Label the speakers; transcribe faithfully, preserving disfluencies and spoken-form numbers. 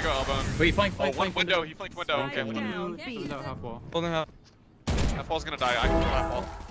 Speaker 1: go elbow.
Speaker 2: Wait, he flanked,
Speaker 1: Oh,
Speaker 2: flanked,
Speaker 1: one
Speaker 2: flanked.
Speaker 1: window. He flanked window. Okay.
Speaker 3: Window half wall.
Speaker 1: That ball's gonna die. I can kill that ball.